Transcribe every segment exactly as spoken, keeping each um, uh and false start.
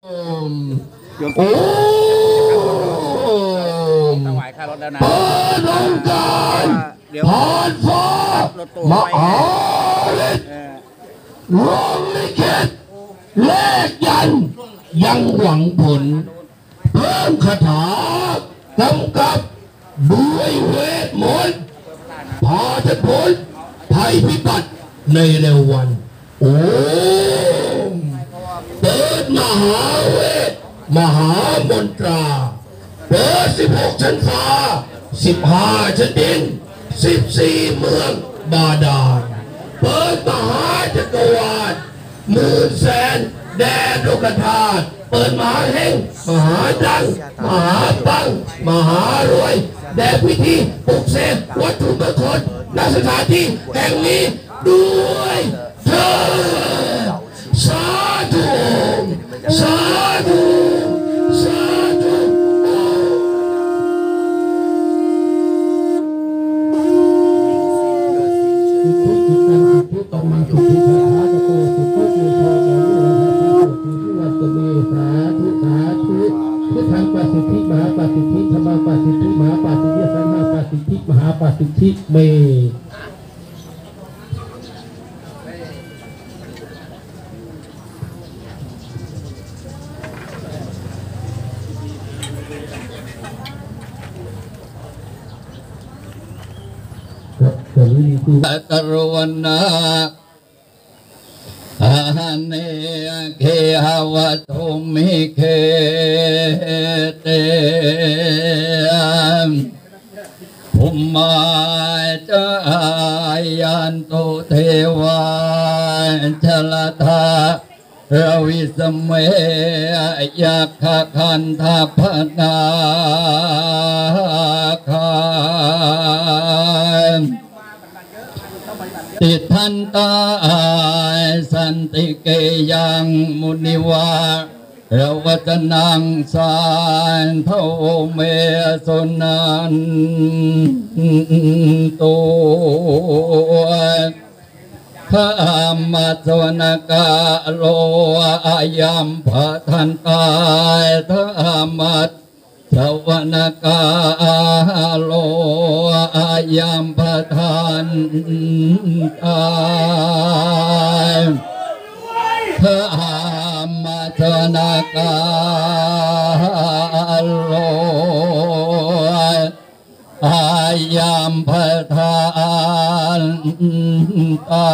โอ้ถวายค่ารถแล้วนะเปิดโอกาสผ่านฟ้ามหาฤทธิ์ลงลิขิตเลขยันยังหวังผลเพิ่มคาถากำกับด้วยเวทมนต์พาจะพ้นภัยพิบัติในเร็ววันโอ้เปิดมหาเวทมหามนตราเปิดสิบหกชั้นฟ้าสิบห้าชั้นดินสิบสี่เมืองบาดาลเปิดมหาจักรวาลหมื่นแสนแดนโลกธาตุเปิดมหาเฮงมหาดังมหาปังมหารวยแด่พิธีปลุกเสกวัตถุมงคลณสถานที่แห่งนี้ด้วยเถิดสาธุสาธุสาธุทุกต่อมาสุขีพระจะโกสุขทุกข์ในทางนี้นะครับสุขีที่วัดเมสาธุสาธุพุทธังปัสสิทธิมหาปัสสิทธิธรรมังปัสสิทธิมหาปัสสิทธิสังฆังปัสสิทธิมหาปัสสิทธิเมตะรวนาอาเนเคหาวะตุมิเคเตภุมมาจายันตุเทวาชลธาราวิสเมยักขคันธาพนาคาติทันตาสันติเกยังมุนิวาเราวัจนังสานเทวเมสนันตุพระมัสวนาคาโลอายัมภทันตาธรรมัสสวนาคาโลอายัมภทันตาพระมัสวนาคาโลอายัมภทันตา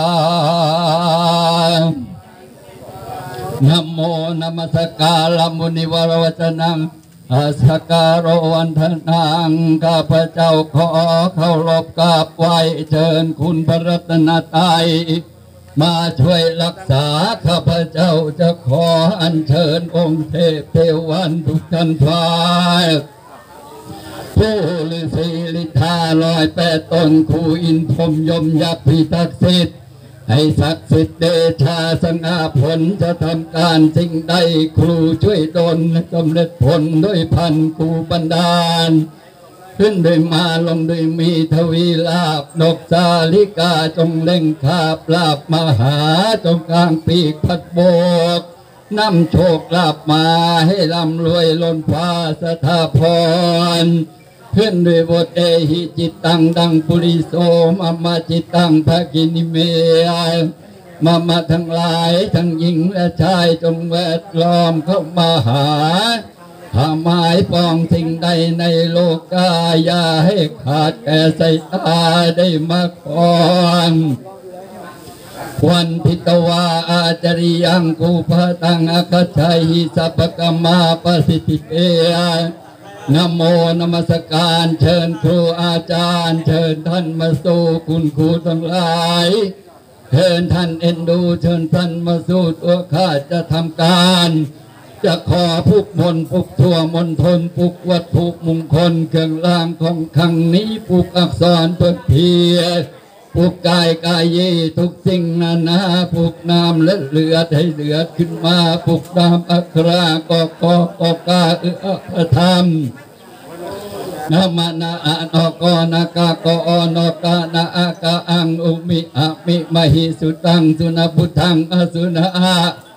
นะโมนัมสการะมุนิวรวจนังอาสการโรวันทนังข้าพเจ้าขอเคารพกราบไหว้เชิญคุณพระรัตนตรัยมาช่วยรักษาข้าพเจ้าจะขออัญเชิญองค์เทพเทวันทุกท่านทายผู้ฤาษีฤทธาลอยแปดตนคูอินพรหมยมยักษ์พิทักษ์สิทธิ์ให้ศักดิ์สิทธิ์เดชาสง่าผลจะทำการสิ่งใดครูช่วยดลสำเร็จผลด้วยพันครูบันดาลขึ้นด้วยมาลงด้วยมีทวีลาบนกสาลิกาจงเล่งคาบลาบมหาจงกลางปีกพัดโบกนำโชคลาบมาให้ร่ำรวยล้นฟ้าสถาพรขึ้นด้วยบทเอหิจิตตังดังปุริโสมามาจิตตังภกินิเมมามาทั้งหลายทั้งหญิงและชายจงแวดล้อมเข้ามาหาหาหมายปองสิ่งใดในโลกาอย่าให้ขาดแก่สายตาได้มาก่อนวันพิตวาอาจาริยังกูพะตังอคชัยสัพพกมาปสิทธิเตนะโมนมัสการเชิญครูอาจารย์เชิญท่านมาสู่คุณครูทั้งหลายเชิญท่านเอ็นดูเชิญท่านมาสู่ตัวข้าจะทำการจะขอพุกมนพุกทั่วมนทนพุกวัตถุมงคลเครื่องรางของขังนี้พุกอักษรเพื่อเพียรพุกกายกายเยทุกสิ่งนานาพุกน้ำและเลือดให้เลือดขึ้นมาพุกน้ำอัครากอกอกอกาเอื้อธรรมนะมานาอนกนากากอนกานาอากาอังอุมิอมิมหิสุตังสุนพุทธังอสุนา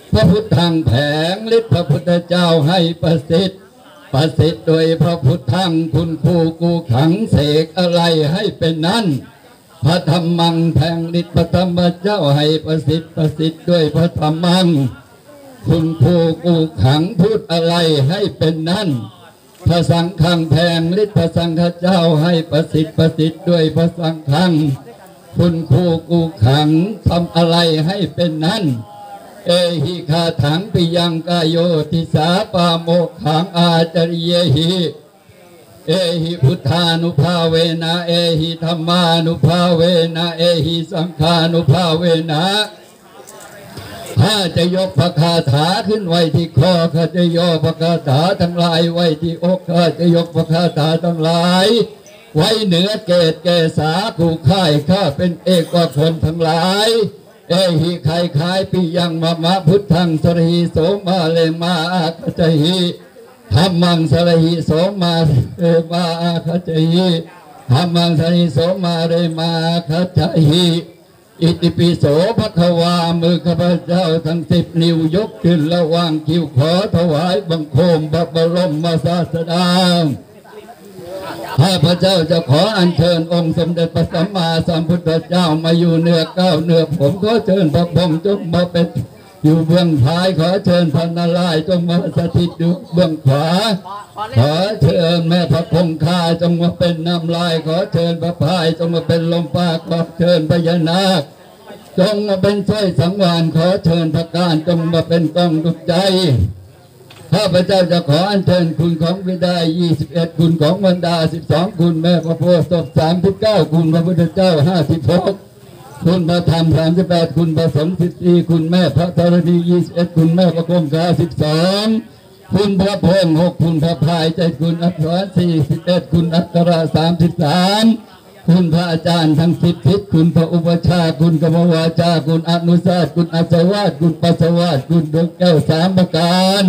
พระพุทธังแผงฤทธิ์พระพุทธเจ้าให้ประสิทธิ์ประสิทธิ์โดยพระพุทธังคุณครูกูขังเสกอะไรให้เป็นนั้นพระธรรมังแผงฤทธิ์พระธรรมเจ้าให้ประสิทธิ์ประสิทธิ์ด้วยพระธรรมังคุณครูกูขังพูดอะไรให้เป็นนั้นพระสังฆังแผงฤทธิ์พระสังฆเจ้าให้ประสิทธิ์ประสิทธิ์ด้วยพระสังฆังคุณครูกูขังทำอะไรให้เป็นนั้นเอหิคาถังปิยังกายโยติสาปาโมขังอาจริเยหิเอหิพุทธานุภาเวนะเอหิธรรมานุภาเวนะเอหิสังฆานุภาเวนะถ้าจะยกพระคาถาขึ้นไว้ที่คอข้าจะย่อพระคาถาทั้งหลายไว้ที่อกข้าจะยกพระคาถาทั้งหลายไว้เหนือเกศเกษาคู่ค่ายข้าเป็นเอกว่าคนทั้งหลายเอหิไข่ขายปิยังมะมะพุทธังสรหิโสมาเลมาอาคจหิธรรมังสรหิโสมาเรมาอาคจหิธรรมังสรหิโสมาเรมาอาคจหิอิติปิโสภความือข้าพเจ้าทั้งสิบนิ้วยกขึ้นระวางคิ้วขอถวายบังคมพระบรมศาสดาข้าพเจ้าจะขออัญเชิญองค์สมเด็จพระสัมมาสัมพุทธเจ้ามาอยู่เนื้อเก้าเนื้อผมขอเชิญพระพรหมจงมาเป็นอยู่เบื้องท้ายขอเชิญพระนารายณ์จงมาสถิตอยู่เบื้องขวาขอเชิญแม่พระคงคาจงมาเป็นน้ำลายขอเชิญพระพายจงมาเป็นลมปราขอเชิญพญานาคจงมาเป็นสร้อยสังวานขอเชิญพระการจงมาเป็นกองดุจใจข้าพเจ้าจะขออัญเชิญคุณของบิดายี่สิบเอ็ดคุณของบรรดาสิบสองคุณแม่พระโพธิ์ศพสามสิบเก้าคุณพระพุทธเจ้าห้าสิบหกคุณพระธรรมสามสิบแปดคุณพระสงฆ์สิบสี่คุณแม่พระธรณียี่สิบเอ็ดคุณแม่พระคงคาสิบสองคุณพระพงหกคุณพระพายใจคุณอักษรสี่สิบเอ็ดคุณอัคราสามสิบสามคุณพระอาจารย์ทั้งสิบทิศคุณพระอุปชาคุณกรรมวาจาคุณอนุสาสคุณอาสวาสคุณปัสสวาสคุณดวงแก้วสามประการ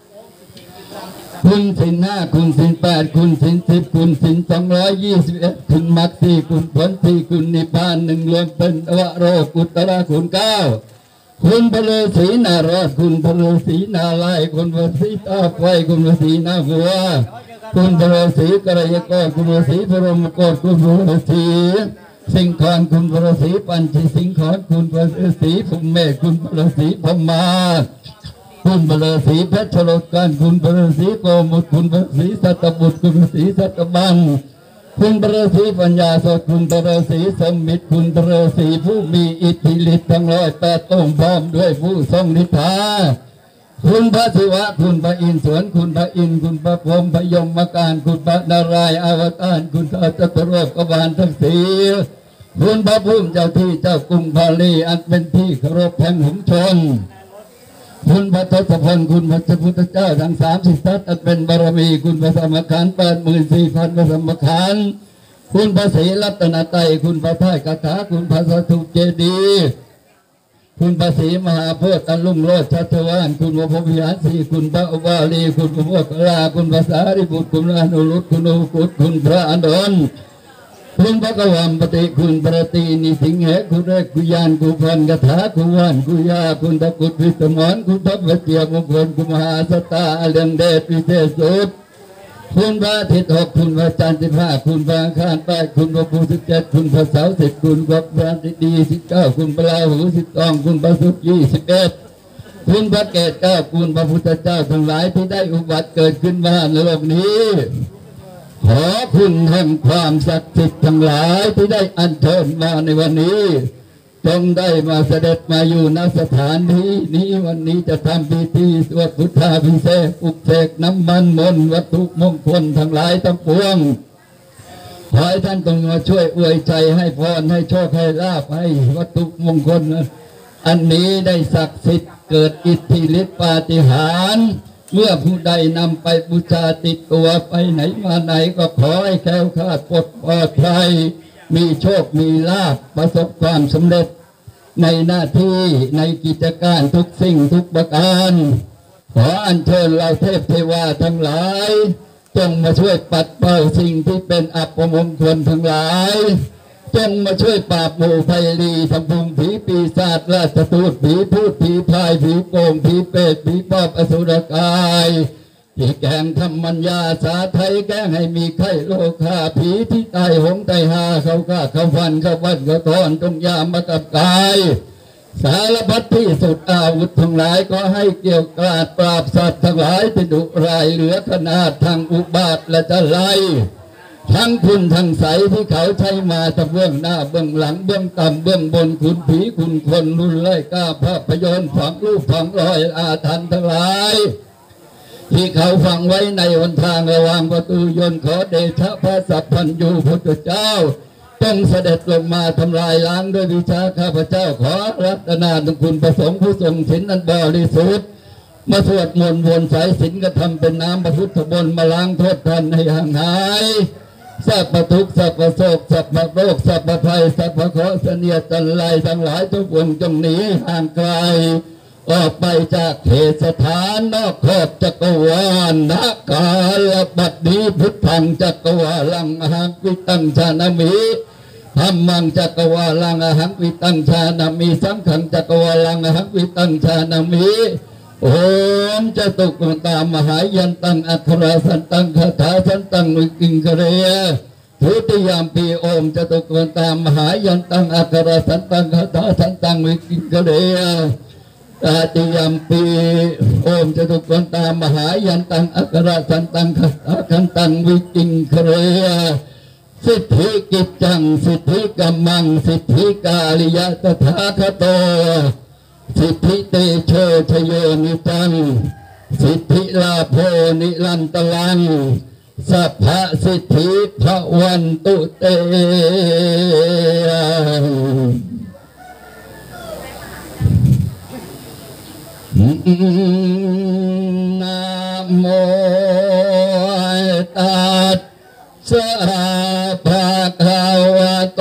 คุณสินห้าคุณสินแปดคุณสินสิบคุณสินสองร้อยยี่สิบเอ็ดคุณมรรคสี่คุณผลสี่คุณนิพพานหนึ่งรวมเป็นอวโรกุตระคุณเก้าคุณพระฤาษีนารอดคุณพระฤาษีนาลายคุณพระฤาษีตาไฟคุณพระฤาษีนาหัวคุณพระฤาษีกระยกรคุณพระฤาษีพรหมโกฏคุณพระฤาษีสิงขอนคุณพระฤาษีปัญจสิงขอนคุณพระฤาษีภูมิเมฆคุณพระฤาษีพม่าคุณพระฤาษีเพชรโลกันคุณพระฤาษีโกมุตคุณพระฤาษีสัตบุตรคุณพระฤาษีสัตบังคุณพระฤาษีปัญญาสดคุณพระฤาษีสมมิตรคุณพระฤาษีผู้มีอิทธิฤทธิ์ทั้งร้อยแปดองค์พร้อมด้วยผู้ทรงฤทธาคุณพระศิวะคุณพระอินทร์สวนคุณพระอินทร์คุณพระพรหมพยมการคุณพระนารายณ์อวตารคุณพระจัตุโลกบาลทั้งสี่คุณพระภูมิเจ้าที่เจ้ากรุงพาลีอันเป็นที่เคารพแห่งหงชนคุณพระทศพลคุณพระพุทธเจ้าทั้งสามสิบทัศน์เป็นบารมีคุณพระสมคารแปดหมื่นสี่พันพระสมคารคุณพระศรีรัตนไตรคุณพระท้ายคาถาคุณพระสถุเจดีคุณพระศรีมหาโพธิ์อลุ่งโลดชัชวานคุณพระพรหมวิหารสีคุณพระอุบาลีคุณพระโมคคัลลาคุณพระสารีบุตรคุณอนุรุตคุณอุกุตคุณพระอานนท์คุณพระกวัมปฏิคุณประตีนิสิงเหคุณเรกกุยานกุพันกถากุวานกุยาคุณตะกุฎวิสมรคุณทัพเจียมงคลคุณมหาสตาเลืองเดชวิเศษสุดคุณพระอาทิตย์หกคุณพระจันทร์สิบห้าคุณพระอังคารแปดคุณพระพุธสิบเจ็ดคุณพระเสาร์สิบคุณพระพฤหัสดีสิบเก้าคุณพระราหูสิบสองคุณพระศุกร์ยี่สิบเอ็ดคุณพระเกศเก้าคุณพระพุทธเจ้าทั้งหลายที่ได้อุบัติเกิดขึ้นมาในโลกนี้ขอคุณแห่งความศักดิ์สิทธิ์ทั้งหลายที่ได้อัญเชิญมาในวันนี้จงได้มาเสด็จมาอยู่ณสถานที่นี้วันนี้จะทำพิธีสวดพุทธาภิเษกปลุกเสกน้ำมันมนต์วัตถุมงคลทั้งหลายทั้งปวงขอให้ท่านจงมาช่วยอวยใจให้พรให้โชคให้ลาภให้วัตถุมงคลอันนี้ได้ศักดิ์สิทธิ์เกิดอิทธิฤทธิปาฏิหาริย์เมื่อผู้ใดนำไปบูชาติดตัวไปไหนมาไหนก็ขอให้แคล้วคลาดปลอดภัยมีโชคมีลาภประสบความสำเร็จในหน้าที่ในกิจการทุกสิ่งทุกประการขออัญเชิญเราเทพเทวาทั้งหลายจงมาช่วยปัดเป่าสิ่งที่เป็นอัปมงคลทั้งหลายจงมาช่วยปราบหมู่ไพรีทำพุงผีปีศาจราชทูตผีพูดผีพายผีโกงผีเปรตผีปอบอสุรกายที่แกงทำมัญญาสาไทยแกงให้มีไข้โลคาผีที่ตายหงไตหาเขาฆ่าเขาฟันเขาวัดเขาทอนตรงยามมากับกายสารพัดที่สุดอาวุธทั้งหลายก็ให้เกี่ยวกราดปราบสัตว์ทั้งหลายที่ดุร้ายเหลือขนาดทางอุบาทและจะไล่ทั้งคุณทั้งใสที่เขาใช้มาทั้งเบื้องหน้าเบื้องหลังเบื้องต่ำเบื้องบนคุณผีคุณคนรุ่นไล่กล้าภาพยนตร์ฝังรูปฝังรอยอาถรรพ์ทั้งหลายที่เขาฝังไว้ในหนทางระหว่างประตูยนต์ขอเดชะพระสัพพัญญูพุทธเจ้าจงเสด็จลงมาทำลายล้างด้วยวิชาข้าพเจ้าขอรัตนาทุคุณประสงค์ผู้ทรงศีลอันบริสุทธิ์มาสวดมนต์วนสายศีลก็ทำเป็นน้ำพระพุทธมนต์มาล้างโทษท่านให้ห่างหายสัพพทุกข์สัพพโศกสัพพโรคสัพพภัยสัพพเคราะห์เสนียดจันไรทั้งหลายทุกวงจงหนีห่างไกลออกไปจากเขตสถานนอกขอบจักรวาลนักกาลบัดนี้พุทธังจักรวาลังอหังวิตังชานามิธรรมังจักรวาลังอหังวิตังชานามิสังฆังจักรวาลังอหังวิตังชานามิโอมจะตุกตามหายันตังอัคราสันตังคาถาสันตังวิกิงกเรียทุติยามปีโอมจะตุกตามหายันตังอัคราสันตังคาถาสันตังวิกิงกเรียตาติยามปีโอมจะตุกตามหายันตังอัคราสันตังคาถาสันตังวิกิงกเรียสิทธิกิจจังสิทธิกัมมังสิทธิกาลิยะตถาคโตสิทธิเตโชชโยนิตังสิทธิลาโภนิรันตลังสัพพะสิทธิภวันตุเตนะโมตัสสะภะคะวะโต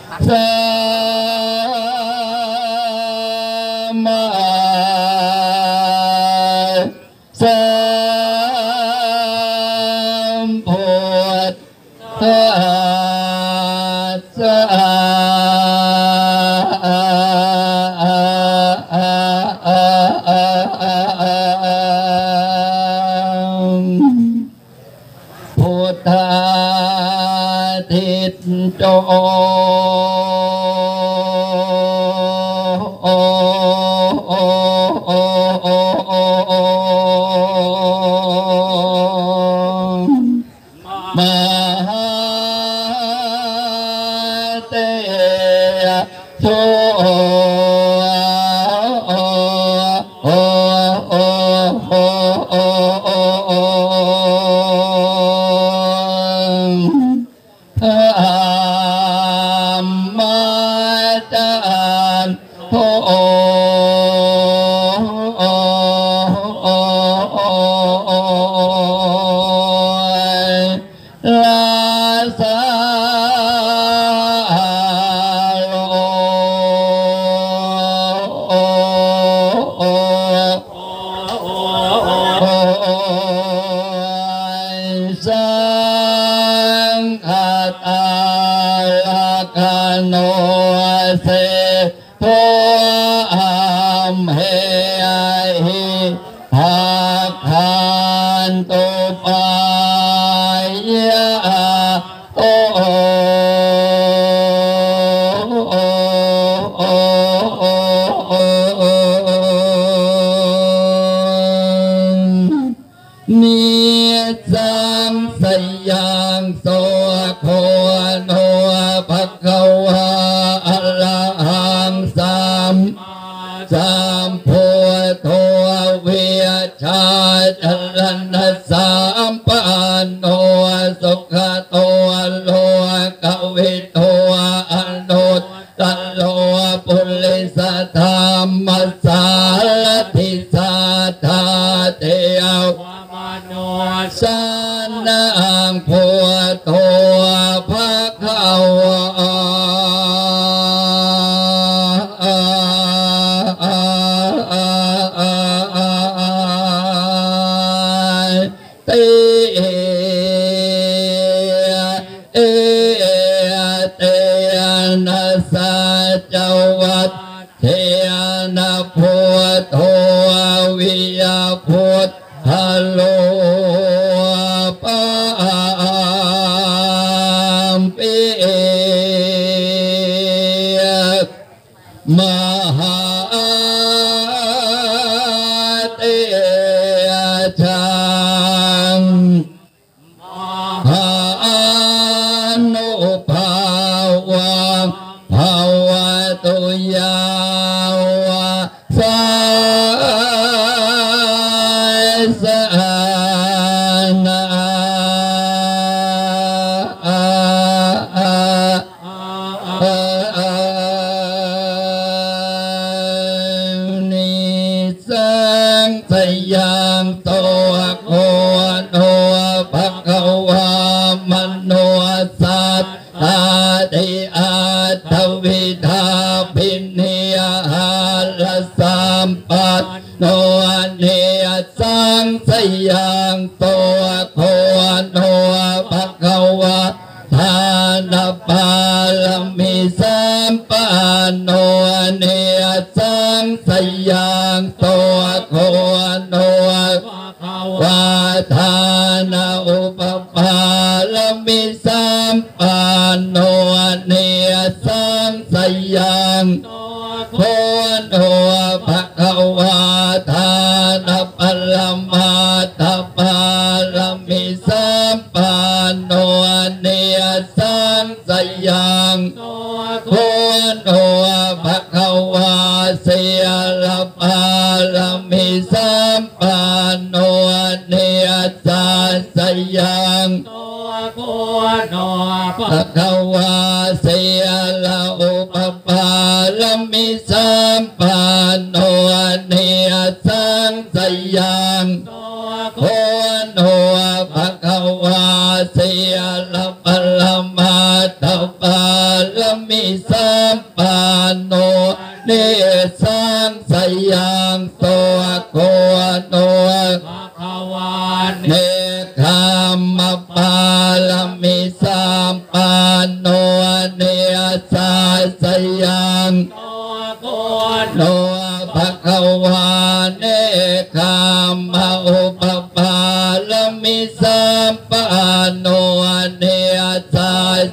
มาทิตโจมหาเตโชโนเสโทอัมเหหิภาคันตุปายะโตนิสังสยังโสโคโนภะคะวะอะระหังสัมสัมพุทโธเวชาจรณะสัมปันโนสุขโตโลกวิโตอนุตตโลปุริสธรรมสารทิสัทธาเทวสันนังพุทโธภะคะวะติเอเตนะสัจวัตเทนะพุทโธวิยาพุทธโลปามปิมหาเตชังหานุภาวะภาวะตุยาวะสาสนานิสังสยังโตโคโนภะคะวามโนสัตตาติอัตถวิธาปินิยหาลสัมปัตโนเนสังสยังโตโคโนภะคะวะทานปาลมิสัมปันโนเนสังสยังโตโคโนวาทานอุปปาลมิสัมปันโนเนสังสยังโคโนภะคะวะทานปัลมาตปาลมิสัมปันโนเนสังสยังโคโนภะคะวะเสียลปาลมิสัมปันโนเนสังสยังโคโนภะคะวะเสียลอุปปาลมิสัมปันโนเนสังสยังโคโนภะคะวะเสียลปัลมาตปาลมิสัมปันโนเนสังสยังโตโคโนภะคะวะเนคัมมปาลมิสัมปันโนเนสังสยังโคโนภะคะวะเนคัมมอุปปาลมิสัมปันโนเนสังส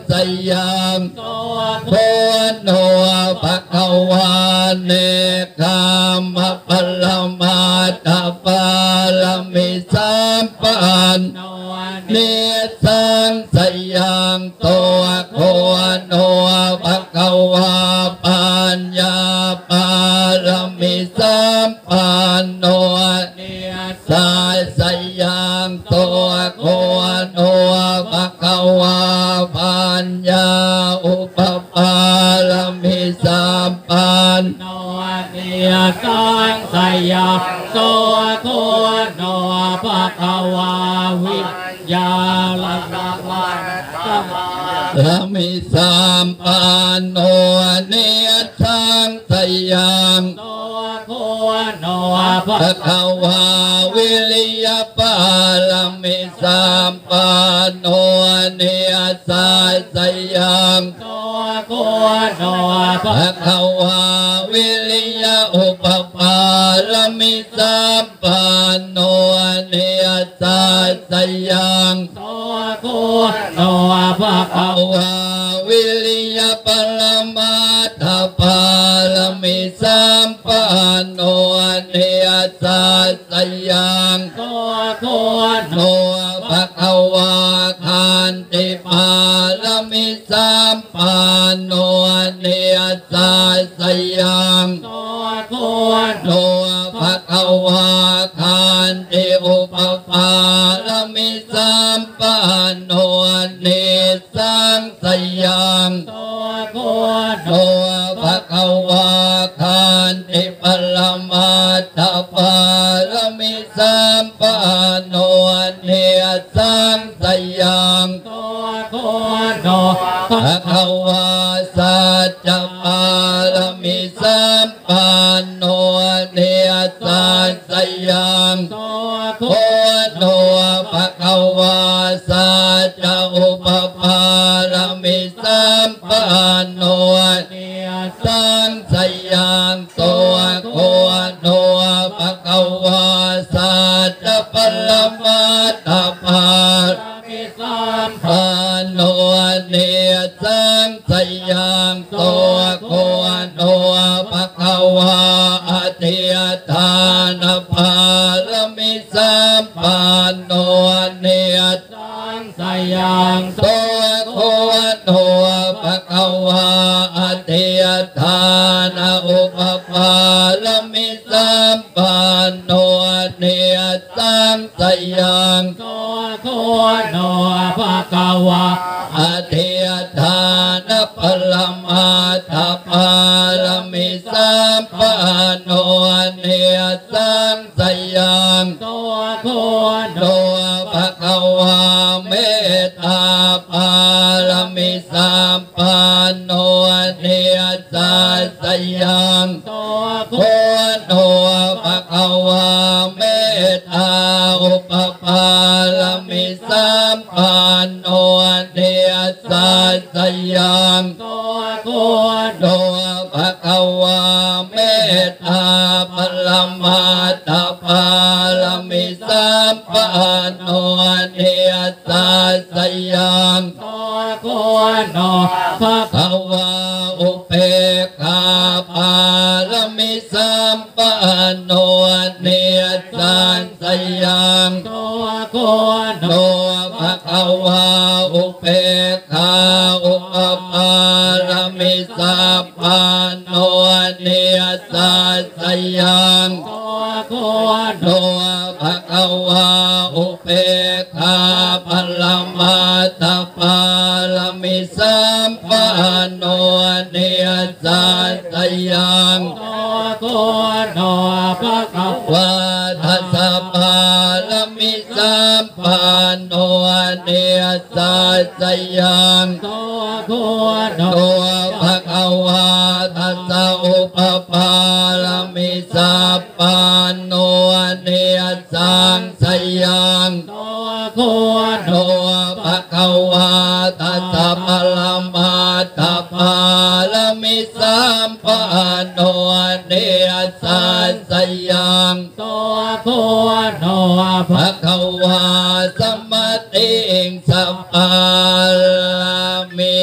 สยังโคโนภะคะวาเนกามะพลมาตาปาลมิสัมปันเนสังสยังโตโคโนภะคะวาปัญญาปาลมิสัมปันโนสายสยังโตโคโนภะคะวาปัญญาอุปปาลมิสัมปันโนเนียสังสยังโตโคโนภะคะวาวิญญาลนะวันสัมละมิสัมปันโนเนียสังสยังโตโคโนภะคะวาวิริยปาลมิสัมปันโนเนียสัสยังโตโคโนภะคะวาวิริยอุปปาลมิสัมปันโนเนียสัสยังโตโคโนภะคะวาวิริยปรมาทปาลมิสัมปันโนเนียสัสยังโตโคโนภะคะวาขันติปาลมิสัมปันโนเนียสัสยังโตโคโนภะคะวาขันติอุปปาลมิสัมปันโนเนียสังสยังโตโคโนภะคะวาขันติปรมาทปาลมิสัมปันโนเนียสังสยังโตโคโนภะคะวาสัจจปาลมิสัมปันโนเนียสัสยังโตโคโนภะคะวาสัจจอุปปาลมิสัมปันโนเนียสังสยังโตโคโนภะคะวาสัจจปรมัตถปาลมิสัมปันโนเนียสังสยังโตโคโนภะคะวาอธิยทานปาลมิสัมปันโนเนียสังสยังโตโคโนภะคะวาอธิยทานอุปปาลมิสัมปันโนเนียสังสยังโตโคโนภะคะวาอธิยทานปรมาทปาลมิสัมปันโนเนียสังสยังโตโคโนภะคะวาเมตตาปาลมิสัมปันโนเนียสัสยังโตโคโนภะคะวาเมตตาอุปปาลมิสัมปันโนเนียสัสยังโตโคโนภะคะวาเมตตาปรมาทปาลมิสัมปันโนเนียสัสยังโตโคโนภะคะวาอุเปกขาปาลมิสัมปันโนเนียสัสยังโตโคโนภะคะวาอุเปกขาอุปปาลมิสัมปันโนเนียสัสยังโตโคโนภะคะวาอุเปกขาปรมาทปาลมิสัมปันโนเนียสัสยังโตโคโนภะคะวาทัสสะปาลมิสัมปันโนเนียสัสยังโตโคโนภะคะวาทัสสะอุปปาลมิสัมปันโนเนียสังสยังโตโคโนภะคะวาทัสสะปรมาทปาลมิสัมปันโนเนียสัสยังโตโคโนภะคะวาสัมมาติงสัมปาลมิ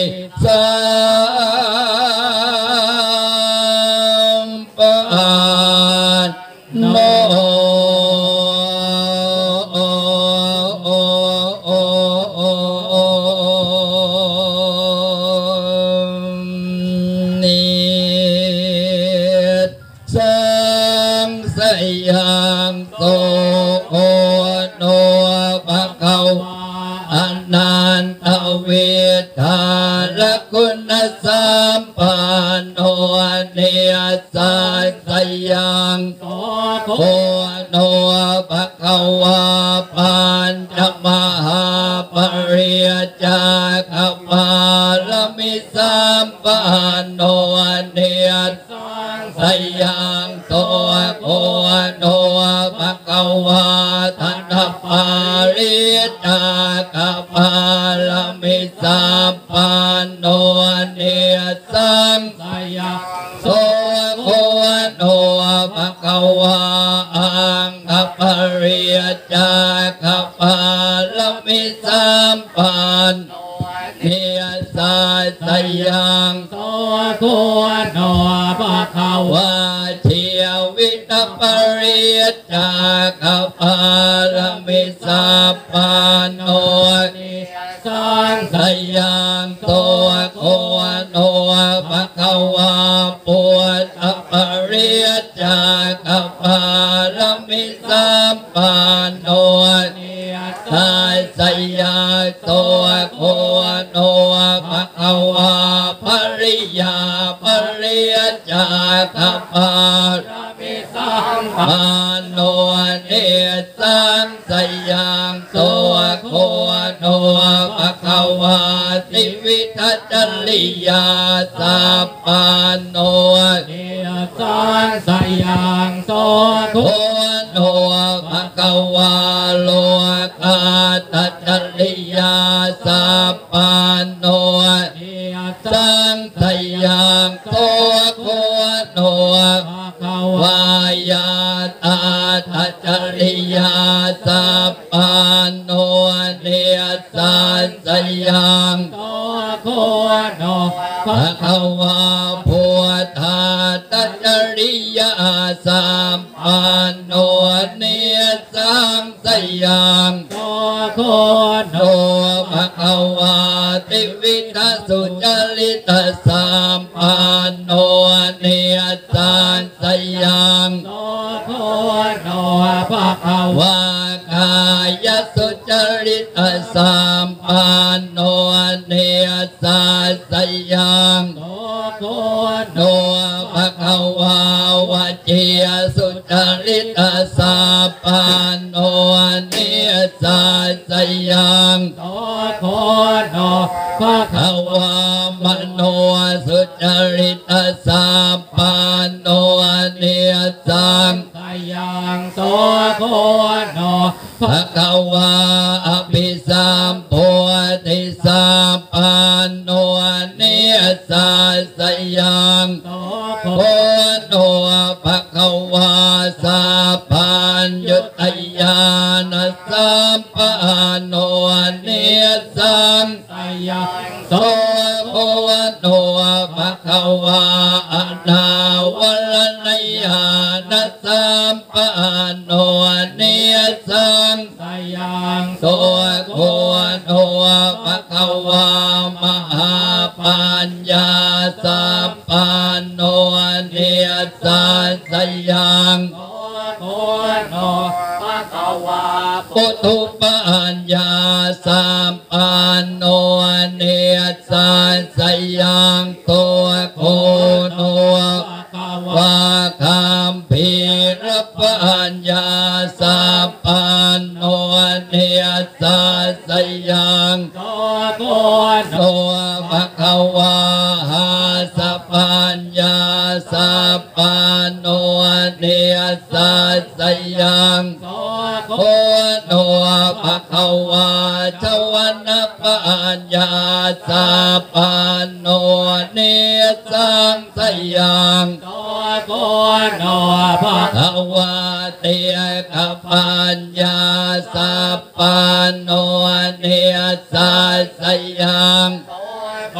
สัมปันโนยังโตโอโนภะคะวะอนันตเวทาละคุณสัมปันโนเนสัสยังโตโอโนภะคะวะปัญจมหาปริยจาคัปปาลมิสัมปันโนเนสัสยังโตโอโนภะคะวะทัตถปาริจาคัปปาลมิสัมปันโนเนสังสยังโตโอโนภะคะวะอังคัปปาริจาคัปปาลมิสัมปันเนสัสยังโตโอโนภะคะวะเทวิตปริยจาคัปปาลมิสัมปันโนเนสังสยังโตโอโนภะคะวะปุตตปริยจาคัปปาลมิสัมปันโนเนสัสยังโตโอโนภะคะวะภริยาปริยจาคัปปาลมิสัมปันโนเนสังสยังโตโอโนภะคะวะติวิทัจจริยาสัพปันโนเนสังสยังโตโอโนภะคะวะโลกาตัจจริยาสัพปันโนเนสังสยังโตโอโนภะคะวายาตาทัจจริยาสัพปันโนเนสัสยังโตโอโนภะคะวะพุทธาทัจจริยาสัพปันโนเนสังสยังโตโอโนภะคะวะติวิทัสสุจริตสัมปันโนเนสังสยังโตโอโนภะคะวะกายสุจริตสัมปันโนเนสัสยังโตโอโนภะคะวะวจีสุจริตสัมปันโนเนสัสยังโตโอโนภะคะวะมโนสุจริตสัมปันโนเนสังสยังโตโอโนภะคะวะอภิสัมโพธิสัมปันโนเนสัสยังโตโอโนภะคะวะสัพพัญญุตญาณสัมปันโนเนสังสยังโตโอโนภะคะวะอนา าวรณญาณสัมปันโนเนสังสยังโตโคโนภะคะวามหาปัญญาสัพปันโนเนสัสยังโคโนภะคะวาปุถุปัญญาสัมปันโนเนสัสยังโตโคโนวาคัมภีรปัญญาสัพพันโนเนสัสยังโตโคโนภะคะวาหาสัพพัญญาสัพพันโนเนสัสยังโตโคโนภะคะวาชวันปัญญาสัพพันโนเนสังสยังโตโคโนภะคะวาเตกปัญญาสัพพันโนเนสัสยังโตโค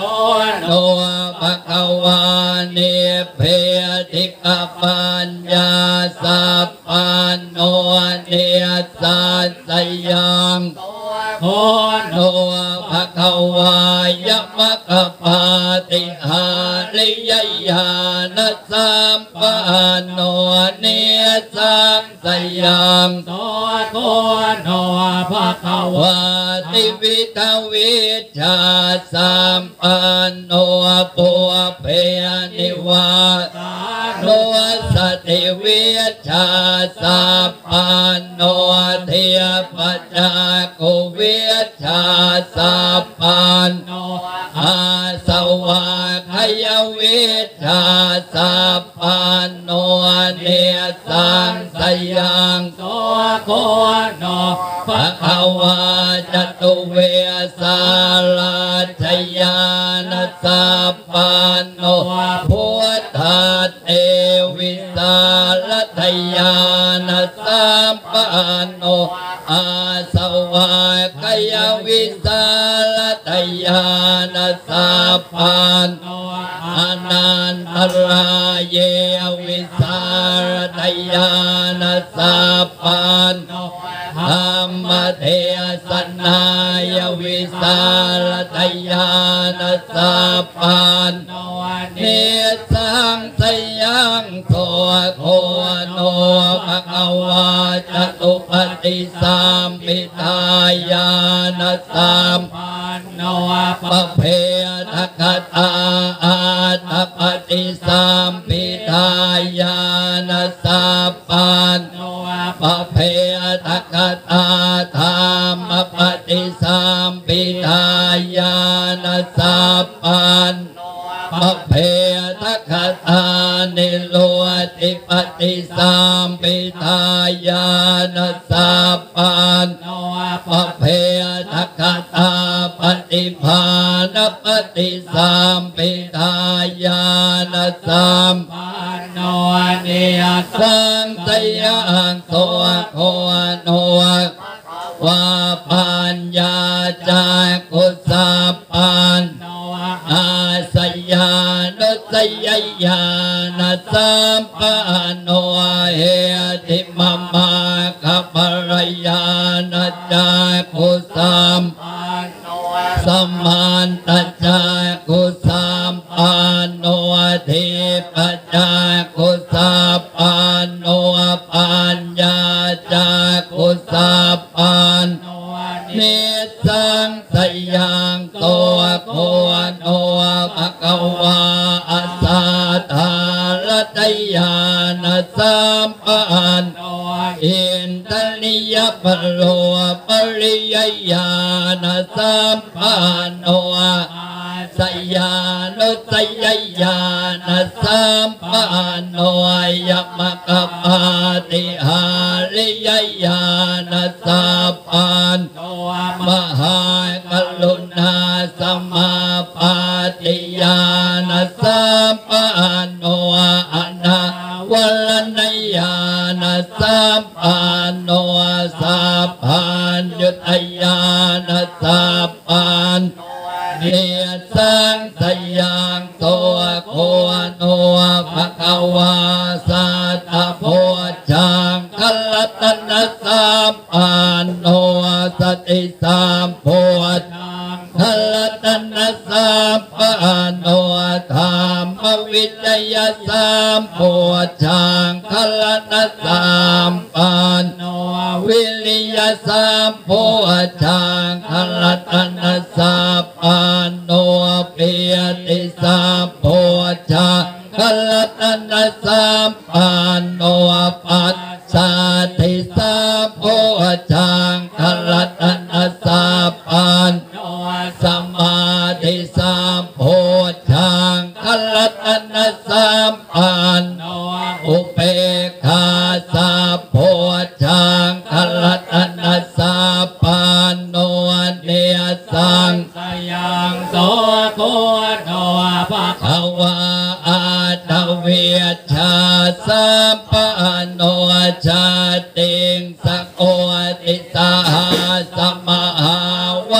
โนภะคะวานิเพติกปัญญาสัพพันโนเนสัสสยังโนภะคะวายมะกะปาติหาริยญาณสัมปันโนเนสัสสยังโตโนภะคะวาติวิทวิชาสัมปันโนปุเพนิวาโนสติวิชาสัพพันโนเทปจักขุวิชาสัพพันโนอาสวะขยวิชาสัพพันโนเนสังสยังโตโคโนภะคะวาจตุเวสาลาชยานสัพพันโนพุทธัสเอวิสาลทยานสัพพันโนอาสวะขยวิสาลทยานสัพพันโนอนันตรายเยวิสาลทยานสัพพันโนธรรมเทศนายวิสาลทยานสัพพันโนเนสังสยังโสโคโนภะคะวาจตุปฏิสัมภิทายานสัมปันโนปเพทัคคตาอาตปฏิสัมภิทายานสัพพันโนปเพทัคคตาธรรมปฏิสัมภิทายานสัพพันปเพทัคคตานิโรติปฏิสัมภิทายานสัพพันโนปเพทัคคตาปฏิภาณปฏิสัมภิทายานสัมปันโนเนสังสยังโสโคโนวาปัญญาจากกุสัพพันโนอาสยานุสยญาณสัมปันโนเหติมมาคัปรยานจากกุสัมปันโนสัมมันตจากกุสัมปันโนเทปจากกุสัพพันโนปัญญาจากกุสัพพันโนเนสังสยังโตโคโนภะคะวาอัสสะทาลทยานสัมปันโนอินทนิยปโลปริยญาณสัมปันโนสยานุสยญาณสัมปันโนยมะกะปาติหาริยญาณสัพพันโนมหากรุณาสมาปาติญาณสัมปันโนอนา วลนญาณสัพพันโนสัพพัญญุตญาณสัพพันเนสังสยังโตโคโนภะคะวาสัตตโพชังคัลลตนะสัพพันโนสติสัมโพชังคัลลตนะสัพพันโนธรรมวิจยสัมโพชังคัลลตนะสัมปันโนวิริยสัมโพชังคัลลตนะสัพพันโนปิยติสัมโพชังคัลลตนะสัมปันโนปัสสาติสัมโพชังคัลลตนะสัพพันโนสมาธิสัมโพชังคัลลตนะสัมปันโนอุเบกขาสัมโพชังคัลลตนะสัพพันโนเนสังสยังโสโคโนภะคะวาอะตเวชาสัมปันโนชาติงสโกติสาสมหาว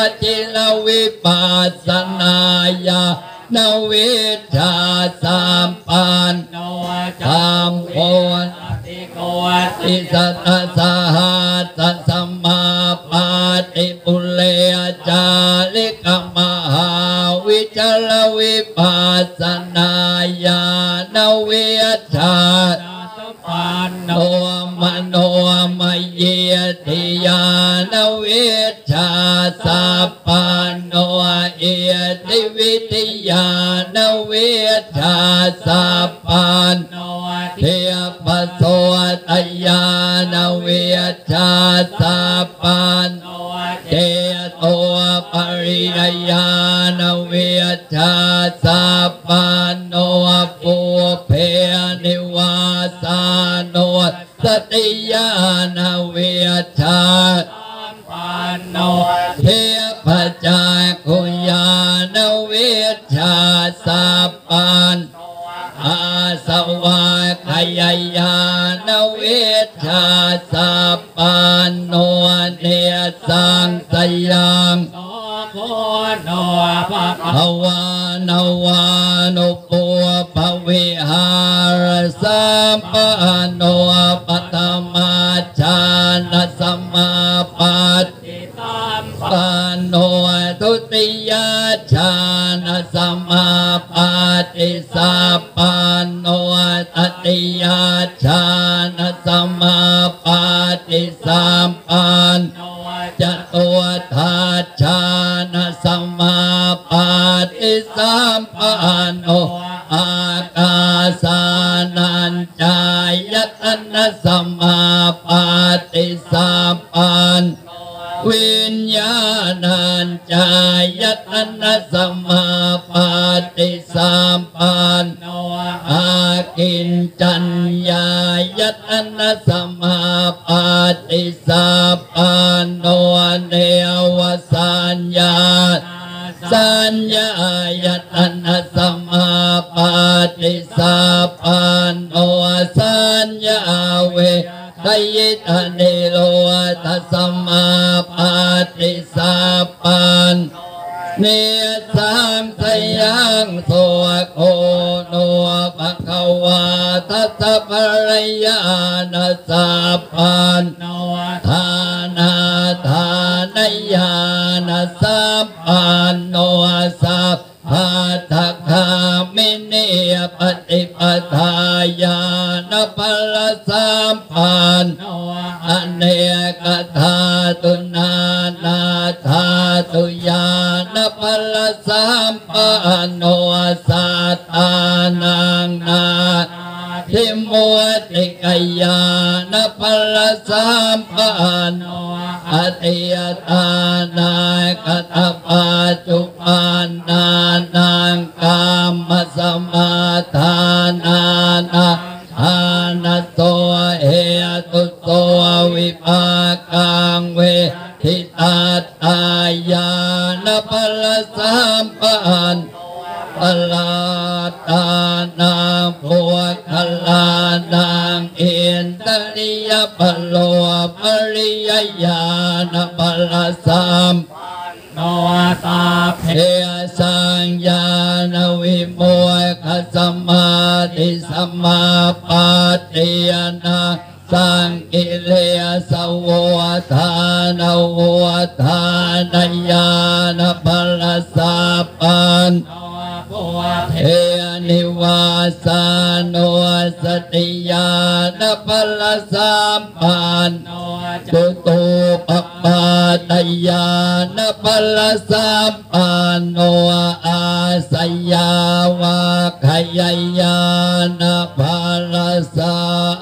จิลวิปัสสนาญาณวิชาสามปันโนธรรมโพติโกติสัตสะหัสสัมมาปาติปุเรจาริกมหาวิจารวิปัสสนาญาณวิชาปันโนมโนมเยติยานวิชาสัพปันโนเอติวิทยานวิชาสัพปันโนเทปโสตยานวิชาสัพปันโนเจโตปริยญาณวิชาสัพปันโนปุเพนิวาสานโนสติญาณวิชาปันโนเทพจาคุญาณวิชาสัพปันอาสวะขยายานวิชาสัพปันโนเนสังสยังโคโนภะคะวานวานุปุปวิหารสัมปันโนปัตมาจานะสัมมาปัตติตัมปันโนทุติยฌานสัมมาปัตติสัพปันโนตติยฌานสัมมาปัตติสัมปันโนจตุทัชฌานสัมมาปัตติสัมปันโนอากาสานัญจายตนะสัมมาปัตติสัมปันวิญญาณัญจายตนะสัมมาปัตติสัมปันโนอากินจัญญายตนะสัมมาปัตติสัมปันโนเนวสัญญาสัญญายตนะสัมมาปัตติสัพพันโนสัญญาเวทยิตานิโรธสัมมาปัตติสัพพันเนสังสยังโสโคโนภะคะวาทัสสะภริยานะสัพพันโนทานาทานญาณสัพพันโนสัพพัทธคามิเนปฏิปทาญาณพลสัมพันโนอเนกธาตุนานาธาตุญาณพลสัมปันโนสัตตานังนาทิมุติกายานพลสัมปันโนอติยตานากตปัจจุปันนานังกามสมาทานานาอานัสโตเอตุโตวิภากังเวทิตัตตายานพลสัมปันปลาตานังพวกขลานังเอ็นตริยปโลปริยญาณพลสัมโนตาเพสัญญาณวิโมขสัมมาติสัมมาปัตติยนาสังกิเลสโวทานโวทานญาณพลสัพพันเทนิวาสานุสติญาณพลสัมปันโนจุตูปปาตญาณพลสัมปันโนอาสยาวะขยายาณพลสั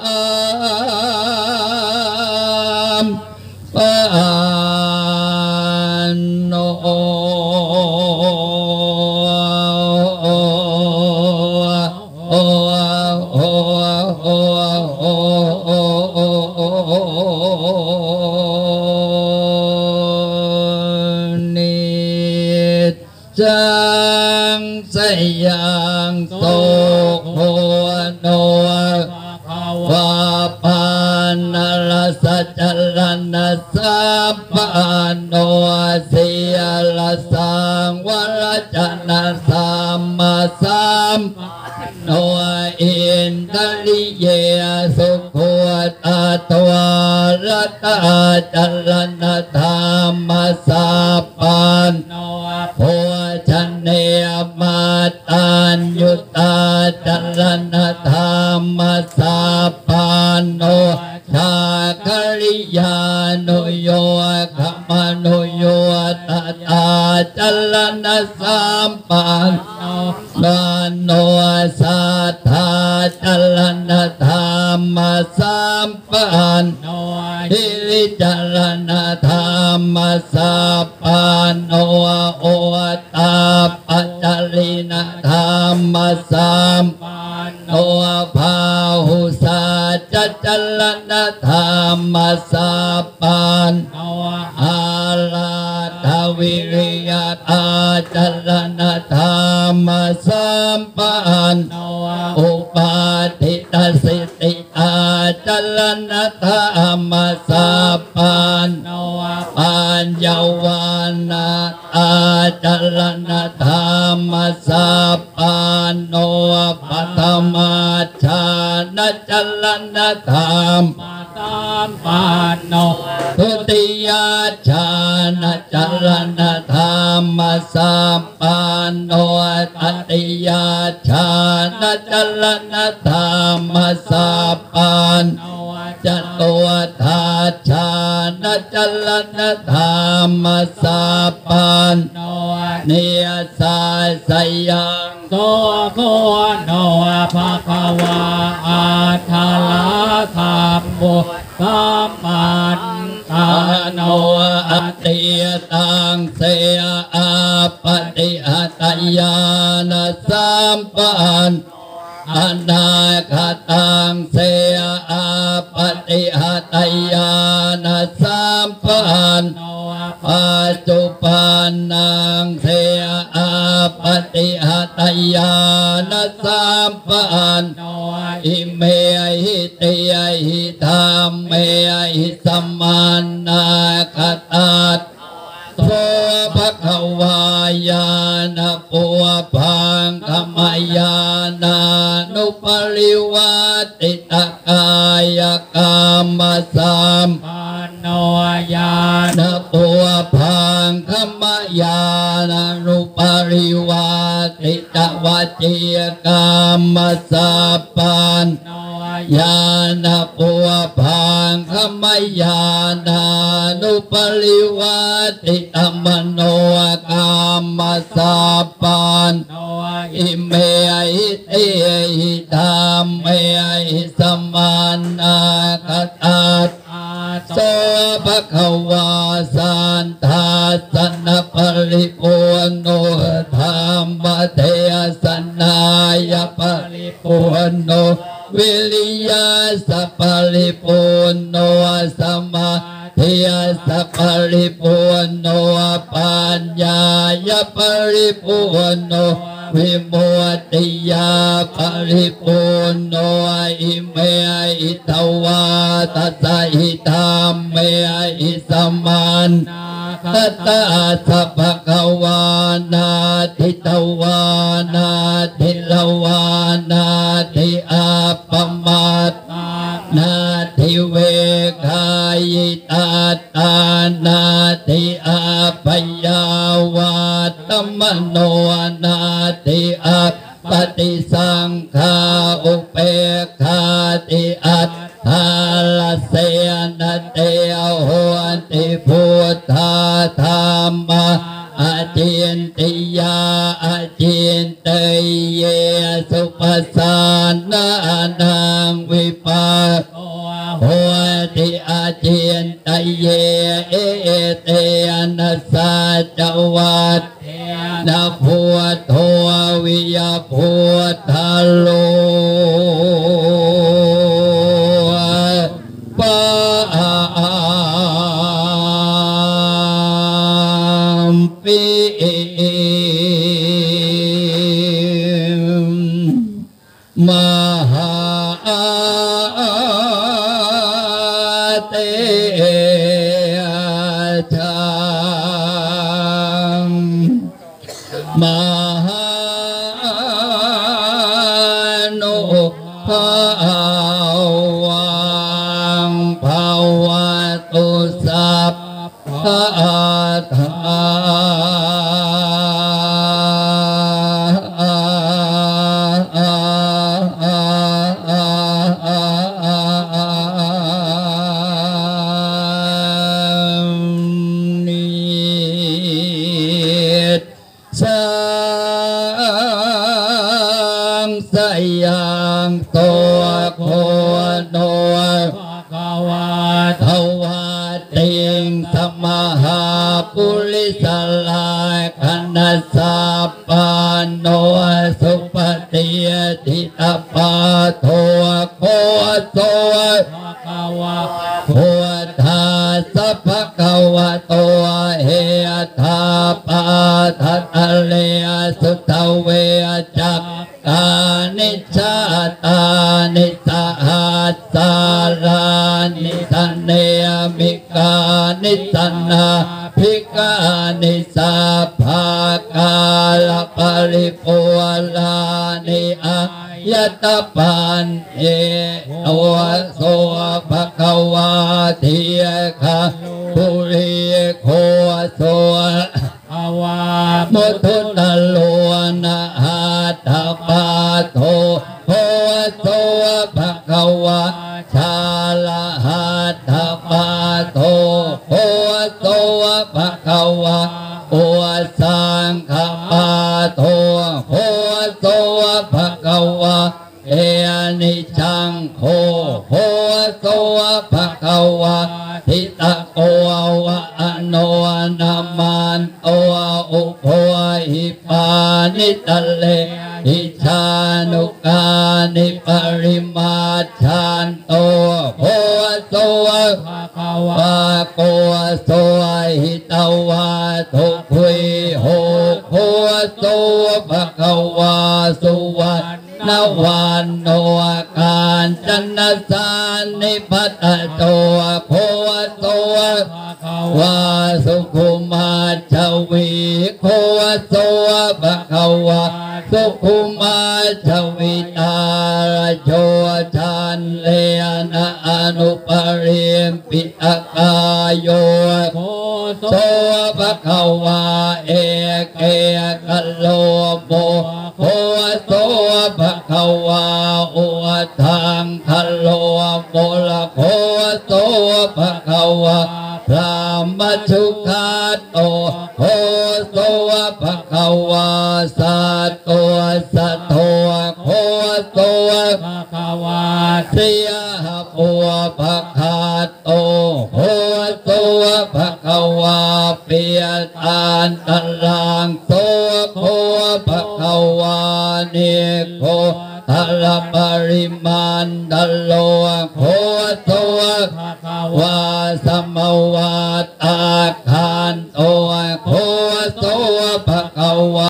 มปันโนจังสยังโตโคโนวาปานรสจรณสัพพโนเสียลสังวรจนะสัมมาสัมโนอินทริเยสุขตาตัวรัตจัลนธรรมสัพพันโนโพชเนมาตัญยุตาจัลนธรรมสัพพันโนชาคริยานุโยขมนุโยตตาจัลนสัมปันโนโนสัทธาจัลนธรรมสัมปันโนหิริจัลนธรรมสัพปันโนโอตาปัจจลินธรรมสัมปันโนภาหุสัจจัลนธรรมสัพปันโนอาลาทวิริยอาจัลนธรรมสัมปันโนอุปาทิตสิติอาจัลนธรรมสัพปันโนปัญญวานาอาจัลนธรรมสัพปันโนปัตมาชานะจัลนธรรมสัมปันโนทุติยชานะจัลนธรรมสัมปันโนตติยชานะจัลนธรรมสัพปันโนจตุธาชานะจัลนธรรมสัพปันโนเนียสายสยังโสโคโนภะคะวะอาทาลาธัมโมสัมปันตาโนอติยตังเสยอาปฏิหัตยานสัมปันอนาคตังเสยอาปฏิหัตยานสัมปันปัจจุปันนังเสยอาปฏิหัตยานสัมปันอิเมหิติยหิธรรมเมหิสัมมานาคตัสโสภะคะวายานะปุพังคัมมายานานุปริวัติตกายกรรมสัมปันโนญาณปุพังคัมมายานานุปริวัติตวจีกรรมสัพพันโนญาณปุพังคัมมายานานุปริวัติตมโนกรรมสัพพันโนอิเมหิติหิธรรมเมหิสัมมานาคตัสโสภะคะวะสันทาสนะปริปุณโนธรรมเทศนายปริปุณโนวิริยะสัพปริปุณโนสัมมาเทียสัพปริปุณโนปัญญายปริปุณโนวิมุตติยาปริปุณโนอิเมหิตวาตัสสะหิธรรมเมหิสัมมานาคตัสสะภะคะวานาทิตวานาทิลวานาทิอาปมาตนาทิเวคายิตาตานาทิอาปยาวาตมโนนาทิอาปฏิสังขาอุเปกขาติอัตถาลเสนเตโหติพุทธาธรรมะอาจินติยาอาจินเตเยสุปสันนานังวิปัสสโหติอาจินเตเยเอเตนะสัจวัตนะพุทโธวิยพุทธโลปะปิมหาเตชะสยังตัวโคโนภะคะวะทวาติงสมหาปุริสลาคณะสัพพโนสุปฏิยติตปาโทโคโสภะคะวะพุทธาสัพพะคะวะโตเฮธาปาทัตเลสุทเวจักกานิชาตานิสหัสสารานิสันเนมิกานิสันนาภิกานิสัพพากาลปริปุลานิอายตปันเอโอโสภะคะวะทิยคะปุริโคโสอวามุทุตโลนะหัตถปาโทโคโสภะคะวะชาลหัตถปาโทโคโสภะคะวะโอสังฆปาโทโคโสภะคะวะเอนิจังโคโคโสภะคะวะทิตะโกวะอโนนามันโออุโภหิปานิตะเลอิชานุกานิปริมาชันโตโคโสภะคะวะโกโสหิตวะทุคุยโหโคโสภะคะวะสุวรรณนวันโนการจันสานนิพัตโตโคโสวาสุขุมาชวีโคโสภะคะวะสุขุมาชวิตาโชชันเลนะอนุปริมปิตกายโยโคโสภะคะวะเอเกกัลโลโมโคโสภะคะวะอุทังคัลโลโมละโคโสภะคะวะพระมัจจุคัตโตโคโสภะคะวะสัตโตสัตโตโคโสภะคะวะเสียปัวภะคะโตโคโสภะคะวะเปียตันตรังโตโคภะคะวะเนโคทลปริมันดโลโคโสภะคะวะสัมมวัตตาคันโตโคโสภะคะวะ